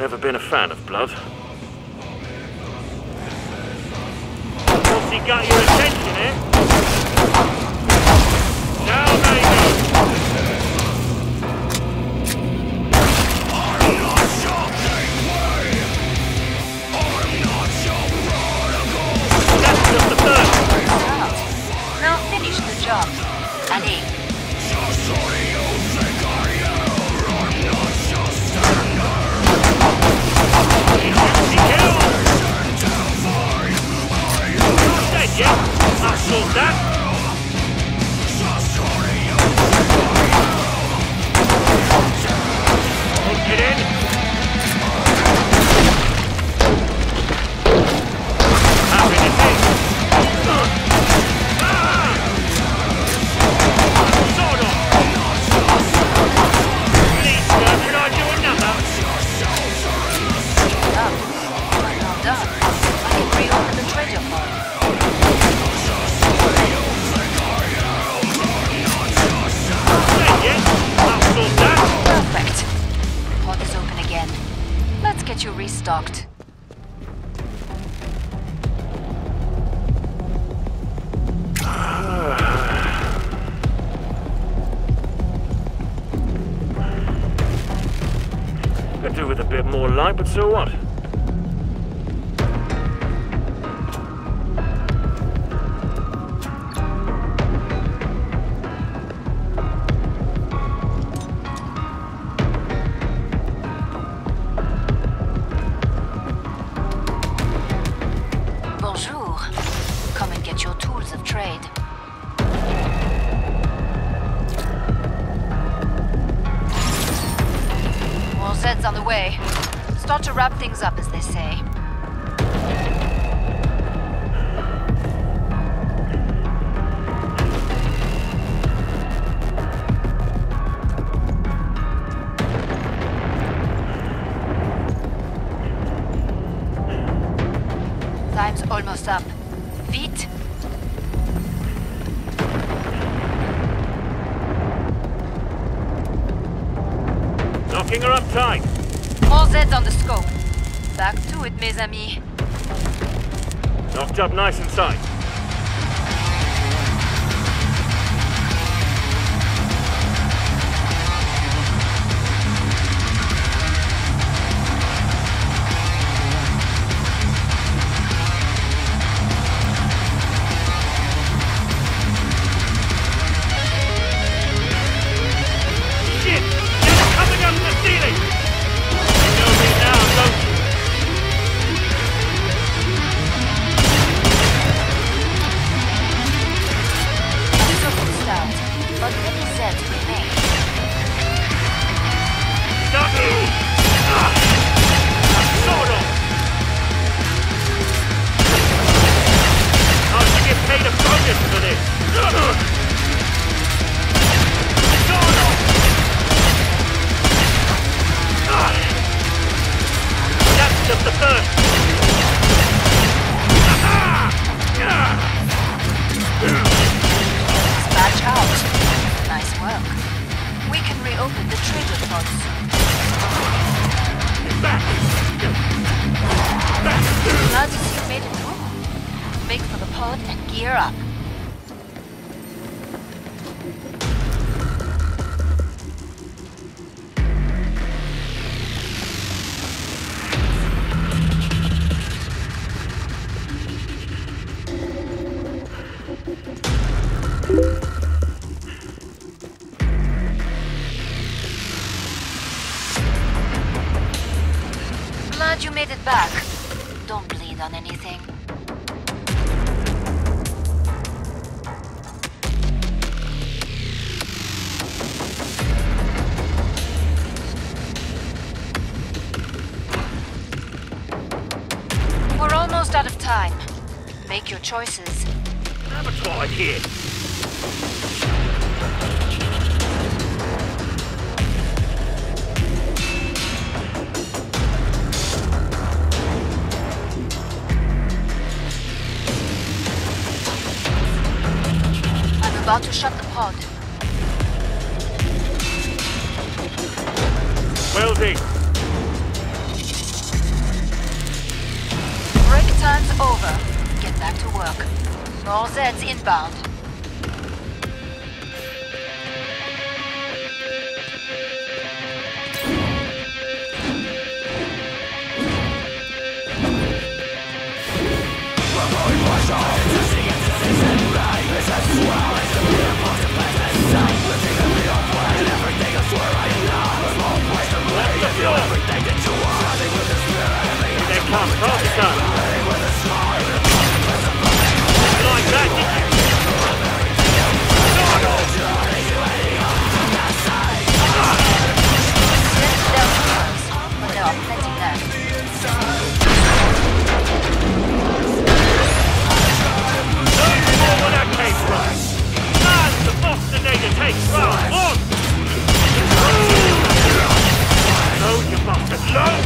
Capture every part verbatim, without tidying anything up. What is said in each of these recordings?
Never been a fan of blood. Once he got your attention, eh? Down they go! I'm not shocking way! I'm not your prodigal! That's just the first! Now finish the job. Allez. Just so you think I am, I'm not your standard! He shoots, he kills! Dead yet? I'll sort that! Hook it in! Happy to see! Sort of! Please, sir, can I do another? Oh, well done. I can reopen the treasure pod. Perfect. The pod is open again. Let's get you restocked. Could do with a bit more light, but so what? Bonjour. Come and get your tools of trade. More Zeds on the way. Start to wrap things up, as they say. Time's almost up. Vite! Knocking her up tight. More Zeds on the scope. Back to it, mes amis. Knocked up nice and tight. Make for the pod and gear up. Glad you made it back. Don't bleed on anything. We're almost out of time. Make your choices. Abattoir here. I'm about to shut the pod. Welding. Time's over. Get back to work. All Zeds inbound. They come, faster! Like that, did you? But there are plenty left. Don't know where that came from! That's the Boston Data takes round one! Load, you bastard, load!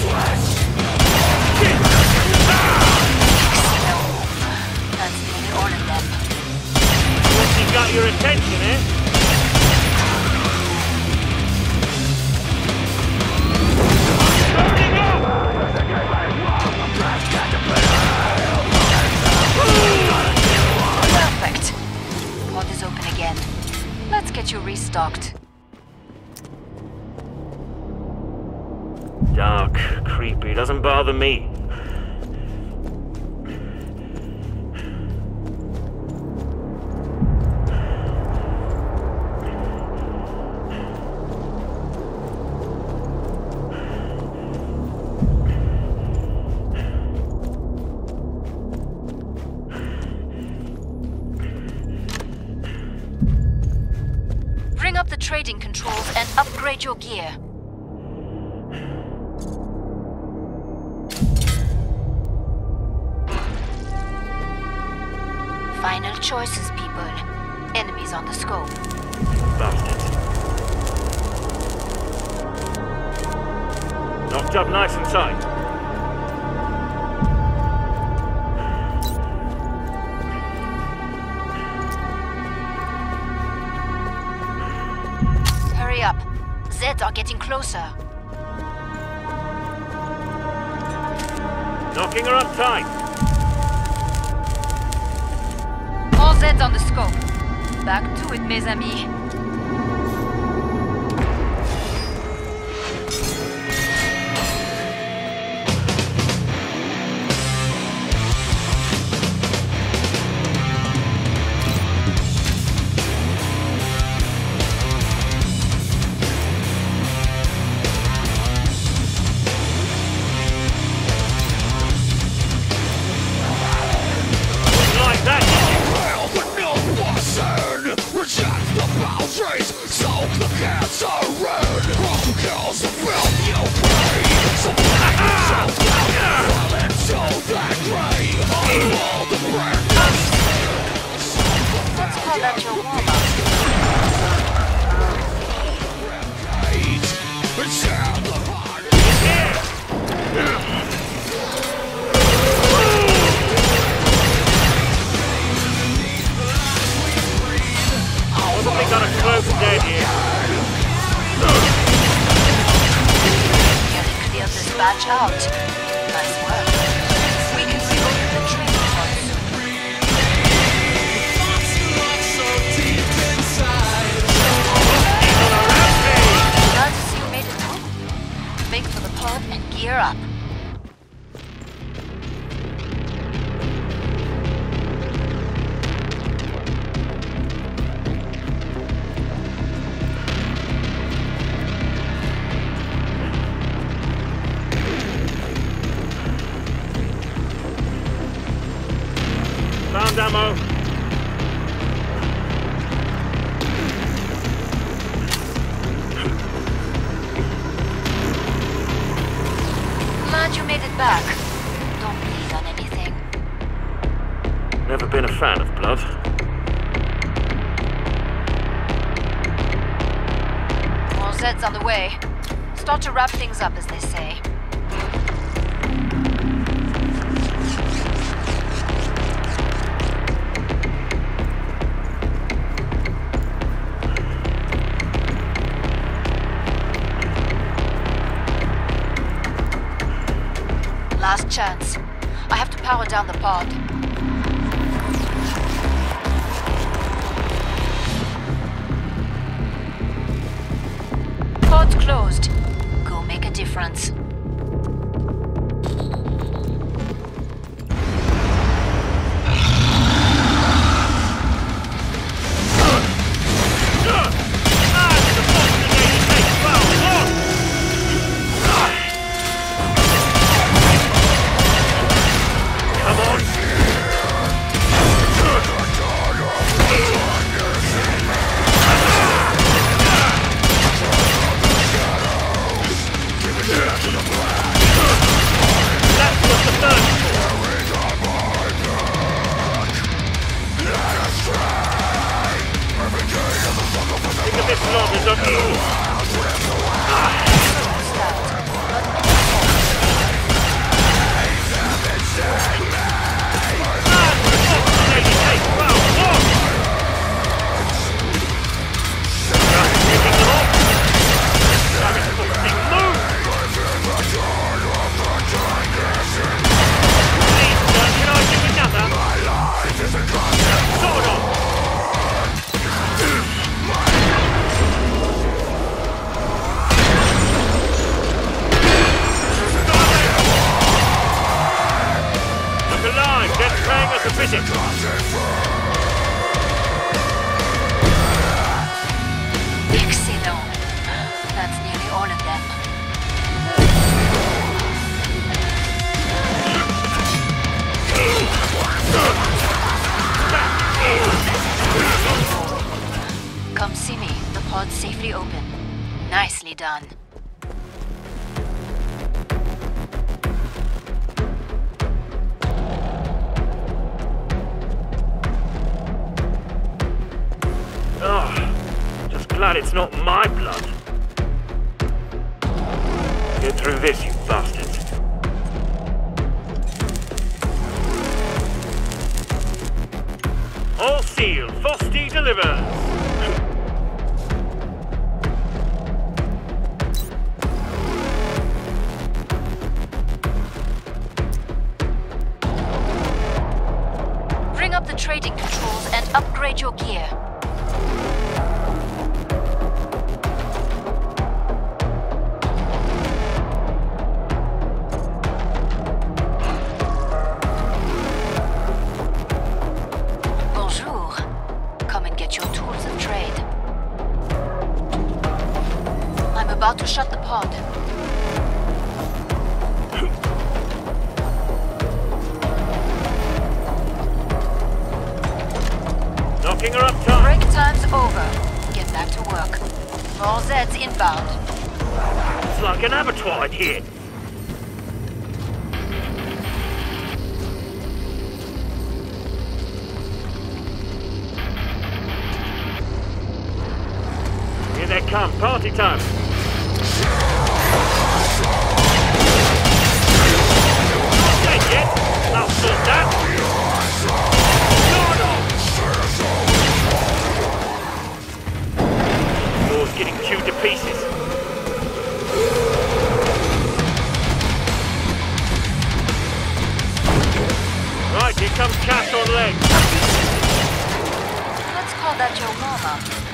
That's nearly all of them. Once he got your attention, eh? Loading up! Perfect. Pod is open again. Let's get you restocked. Dark, creepy, doesn't bother me. Bring up the trading controls and upgrade your gear. Final choices, people. Enemies on the scope. Bastards. Knocked up nice and tight. Hurry up. Zeds are getting closer. Knocking her up tight. All Zeds on the scope. Back to it, mes amis. Like that, did you? Well, but no person reject the boundaries, soak the cancer red. Wrong kills the film you pray. So black yourself down, fall into that gray. All the brand Let's call that your warm-up. share the heart. Probably got a close dead here. Nearly cleared this batch out. Nice work. We can reopen the trading pods soon. Glad to see you made it through. Make for the pod and gear up. Found ammo. Glad you made it back. Don't bleed on anything. Never been a fan of blood. All Zeds on the way. Start to wrap things up, as they say. Last chance. I have to power power down the pod. Pod's closed. Go make a difference. Come see me. The pod's safely open. Nicely done. Oh, just glad it's not my blood. Get through this, you bastards. All sealed. Frosty delivers. Bring up the trading controls and upgrade your gear. Bonjour. Come and get your tools of trade. I'm about to shut the pod. Knocking her up top. Break time's over. Get back to work. More Zeds inbound. It's like an abattoir in here. Here they come. Party time. Not dead yet. I'll sort that. Getting chewed to pieces. Right, here comes Cash on legs. Let's call that your warm-up.